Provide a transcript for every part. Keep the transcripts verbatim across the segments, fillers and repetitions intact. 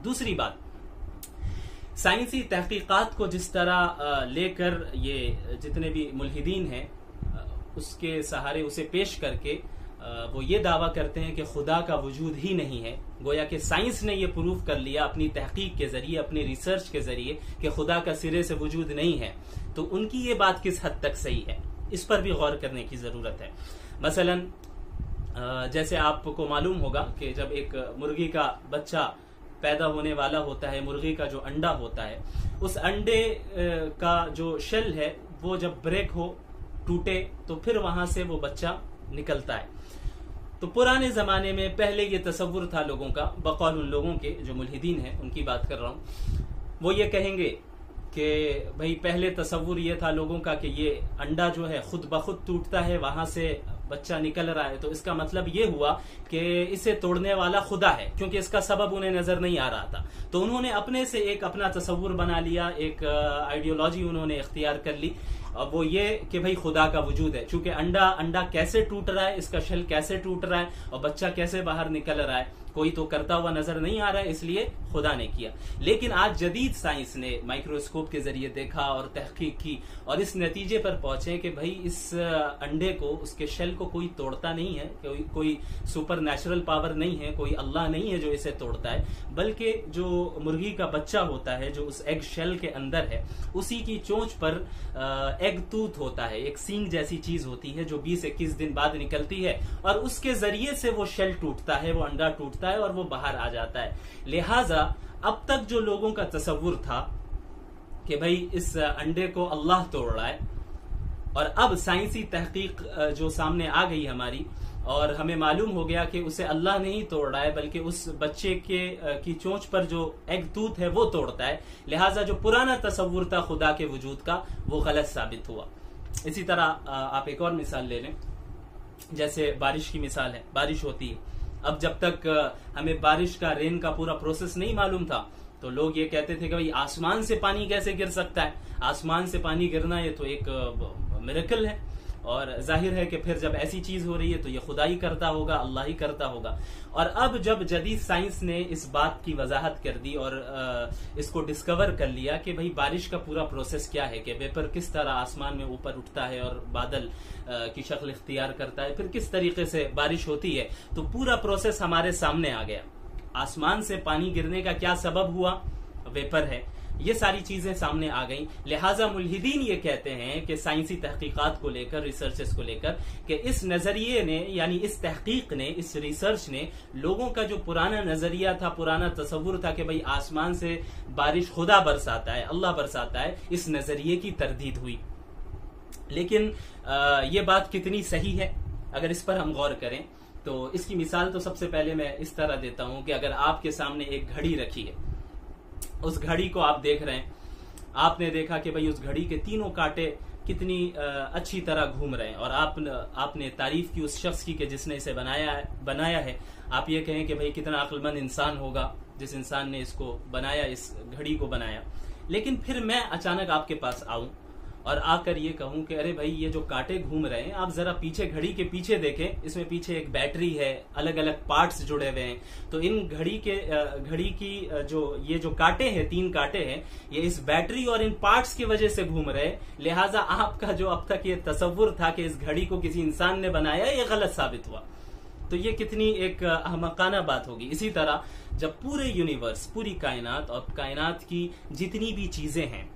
दूसरी बात, साइंसी तहकीकात को जिस तरह लेकर ये जितने भी मुल्हिदीन हैं उसके सहारे उसे पेश करके वो ये दावा करते हैं कि खुदा का वजूद ही नहीं है, गोया कि साइंस ने ये प्रूव कर लिया अपनी तहकीक के जरिए, अपनी रिसर्च के जरिए कि खुदा का सिरे से वजूद नहीं है, तो उनकी ये बात किस हद तक सही है, इस पर भी गौर करने की जरूरत है। मसलन जैसे आपको मालूम होगा कि जब एक मुर्गी का बच्चा पैदा होने वाला होता है, मुर्गी का जो अंडा होता है, उस अंडे का जो शेल है वो जब ब्रेक हो, टूटे, तो फिर वहां से वो बच्चा निकलता है। तो पुराने जमाने में पहले ये तसव्वुर था लोगों का, बकौल उन लोगों के जो मुल्हिदीन हैं उनकी बात कर रहा हूं, वो ये कहेंगे कि भाई पहले तसव्वुर ये था लोगों का कि ये अंडा जो है खुद ब खुद टूटता है, वहां से बच्चा निकल रहा है, तो इसका मतलब ये हुआ कि इसे तोड़ने वाला खुदा है, क्योंकि इसका सबब उन्हें नजर नहीं आ रहा था। तो उन्होंने अपने से एक अपना तसव्वुर बना लिया, एक आइडियोलॉजी उन्होंने इख्तियार कर ली, और वो ये कि भाई खुदा का वजूद है, चूंकि अंडा अंडा कैसे टूट रहा है, इसका शेल कैसे टूट रहा है और बच्चा कैसे बाहर निकल रहा है, कोई तो करता हुआ नजर नहीं आ रहा है, इसलिए खुदा ने किया। लेकिन आज जदीद साइंस ने माइक्रोस्कोप के जरिए देखा और तहकीक की और इस नतीजे पर पहुंचे कि भाई इस अंडे को, उसके शेल को कोई तोड़ता नहीं है, कोई कोई सुपर नेचुरल पावर नहीं है, कोई अल्लाह नहीं है जो इसे तोड़ता है, बल्कि जो मुर्गी का बच्चा होता है जो उस एग शेल के अंदर है, उसी की चोंच पर एग टूथ होता है, एक सींग जैसी चीज होती है जो बीस इक्कीस दिन बाद निकलती है, और उसके जरिए से वो शेल टूटता है, वो अंडा टूटता है और वो बाहर आ जाता है। लिहाजा अब तक जो लोगों का तसव्वुर था कि भाई इस अंडे को अल्लाह तोड़ रहा है, और अब साइंसी तहकीक जो सामने आ गई हमारी और हमें मालूम हो गया कि उसे अल्लाह नहीं तोड़ रहा है बल्कि उस बच्चे के की चोंच पर जो एग टूथ है वो तोड़ता है, लिहाजा जो पुराना तसव्वुर था खुदा के वजूद का वो गलत साबित हुआ। इसी तरह आप एक और मिसाल ले लें, जैसे बारिश की मिसाल है, बारिश होती है, अब जब तक हमें बारिश का, रेन का पूरा प्रोसेस नहीं मालूम था तो लोग ये कहते थे कि भाई आसमान से पानी कैसे गिर सकता है, आसमान से पानी गिरना ये तो एक मिरेकल है, और जाहिर है कि फिर जब ऐसी चीज हो रही है तो ये खुदा ही करता होगा, अल्लाह ही करता होगा। और अब जब जदीद साइंस ने इस बात की वजाहत कर दी और इसको डिस्कवर कर लिया कि भाई बारिश का पूरा प्रोसेस क्या है, कि वेपर किस तरह आसमान में ऊपर उठता है और बादल की शक्ल इख्तियार करता है, फिर किस तरीके से बारिश होती है, तो पूरा प्रोसेस हमारे सामने आ गया। आसमान से पानी गिरने का क्या सबब हुआ, वेपर है, ये सारी चीजें सामने आ गई। लिहाजा मुल्हिदीन ये कहते हैं कि साइंसी तहकीकात को लेकर, रिसर्चेस को लेकर, कि इस नजरिए ने, यानी इस तहकीक ने, इस रिसर्च ने लोगों का जो पुराना नजरिया था, पुराना तसव्वुर था कि भाई आसमान से बारिश खुदा बरसाता है, अल्लाह बरसाता है, इस नजरिए की तरदीद हुई। लेकिन आ, ये बात कितनी सही है अगर इस पर हम गौर करें तो इसकी मिसाल तो सबसे पहले मैं इस तरह देता हूं कि अगर आपके सामने एक घड़ी रखी है, उस घड़ी को आप देख रहे हैं, आपने देखा कि भाई उस घड़ी के तीनों कांटे कितनी अच्छी तरह घूम रहे हैं, और आप आपने तारीफ की उस शख्स की कि जिसने इसे बनाया है बनाया है आप ये कहें कि भाई कितना अक्लमंद इंसान होगा जिस इंसान ने इसको बनाया, इस घड़ी को बनाया। लेकिन फिर मैं अचानक आपके पास आऊं और आकर ये कहूं कि अरे भाई ये जो कांटे घूम रहे हैं, आप जरा पीछे, घड़ी के पीछे देखें, इसमें पीछे एक बैटरी है, अलग अलग पार्ट्स जुड़े हुए हैं, तो इन घड़ी के घड़ी की जो ये जो कांटे हैं, तीन कांटे हैं, ये इस बैटरी और इन पार्ट्स की वजह से घूम रहे हैं। लिहाजा आपका जो अब तक ये तसव्वुर था कि इस घड़ी को किसी इंसान ने बनाया, ये गलत साबित हुआ। तो ये कितनी एक अहमकाना बात होगी। इसी तरह जब पूरे यूनिवर्स, पूरी कायनात और कायनात की जितनी भी चीजें हैं,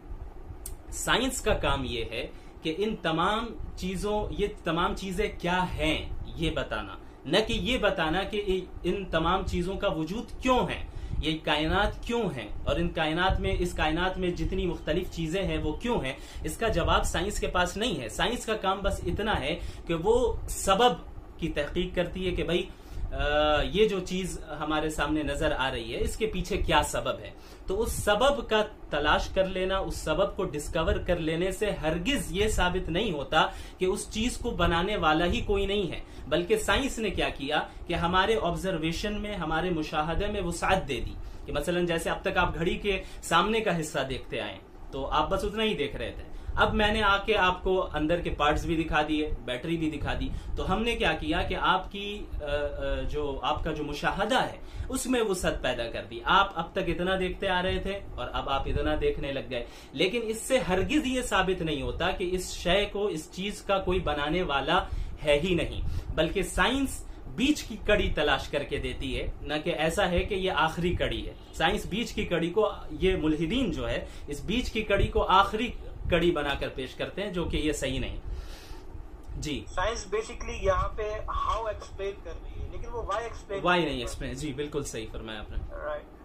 साइंस का काम ये है कि इन तमाम चीजों, ये तमाम चीजें क्या हैं ये बताना, न कि ये बताना कि इन तमाम चीजों का वजूद क्यों है, ये कायनात क्यों है, और इन कायनात में, इस कायनात में जितनी मुख्तलिफ चीजें हैं वो क्यों हैं। इसका जवाब साइंस के पास नहीं है। साइंस का काम बस इतना है कि वो सबब की तहकीक करती है कि भाई आ, ये जो चीज हमारे सामने नजर आ रही है इसके पीछे क्या सबब है। तो उस सबब का तलाश कर लेना, उस सबब को डिस्कवर कर लेने से हरगिज ये साबित नहीं होता कि उस चीज को बनाने वाला ही कोई नहीं है, बल्कि साइंस ने क्या किया कि हमारे ऑब्जर्वेशन में, हमारे मुशाहदे में वुसाअत दे दी कि मसलन जैसे अब तक आप घड़ी के सामने का हिस्सा देखते आए तो आप बस उतना ही देख रहे थे, अब मैंने आके आपको अंदर के पार्ट्स भी दिखा दिए, बैटरी भी दिखा दी, तो हमने क्या किया कि आपकी जो आपका जो मुशाहदा है उसमें वुसअत पैदा कर दी। आप अब तक इतना देखते आ रहे थे और अब आप इतना देखने लग गए, लेकिन इससे हरगिज ये साबित नहीं होता कि इस शय को, इस चीज का कोई बनाने वाला है ही नहीं, बल्कि साइंस बीच की कड़ी तलाश करके देती है, न कि ऐसा है कि ये आखिरी कड़ी है। साइंस बीच की कड़ी को, ये मुल्हिदीन जो है इस बीच की कड़ी को आखिरी कड़ी बनाकर पेश करते हैं, जो कि ये सही नहीं। जी, साइंस बेसिकली यहाँ पे हाउ एक्सप्लेन कर रही है, लेकिन वो वाई एक्सप्लेन वाई नहीं एक्सप्लेन। जी बिल्कुल सही फरमाया आपने। राइट।